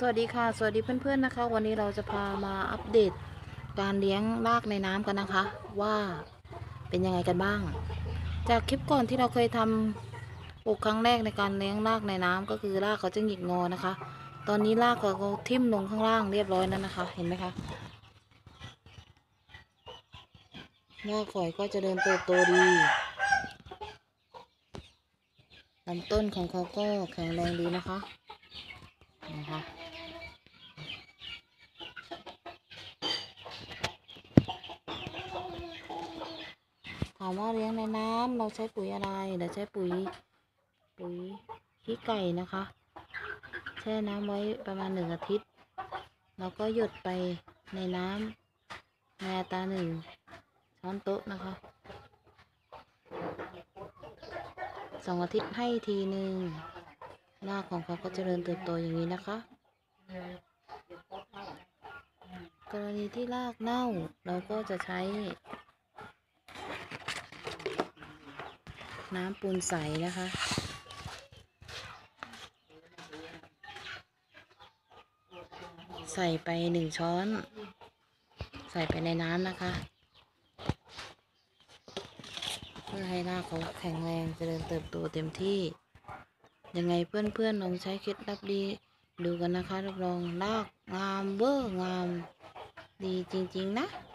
วัสดีค่ะสวัสดีเพื่อนๆนะคะวันนี้เราจะพามาอัปเดตการเลี้ยงรากในน้ำกันนะคะว่าเป็นยังไงกันบ้างจากคลิปก่อนที่เราเคยทำปลูกครั้งแรกในการเลี้ยงรากในน้ำก็คือรากเขาจะหงิกงอนะคะตอนนี้รากเขาทิ่มลงข้างล่างเรียบร้อยแล้วนะคะเห็นไหมคะรากฝอยก็จะเดินเติบโตดีลำต้นของเขาก็แข็งแรงดีนะคะถามว่าเลี้ยงในน้ำเราใช้ปุ๋ยอะไรเราใช้ปุ๋ยขี้ไก่นะคะแช่น้ำไว้ประมาณ1 อาทิตย์แล้วก็หยดไปในน้ำในอัตรา1 ช้อนโต๊ะนะคะ2 อาทิตย์ให้ทีหนึ่งรากของเขาก็เจริญเติบโตอย่างนี้นะคะกรณีที่รากเน่าเราก็จะใช้น้ำปูนใสนะคะใส่ไป1 ช้อนใส่ไปในน้ำนะคะเพื่อให้รากเขาแข็งแรงเจริญเติบโตเต็มที่ยังไงเพื่อนๆลองใช้เคล็ดลับดีดูกันนะคะรับรองรากงามเวอร์งามดีจริงๆนะ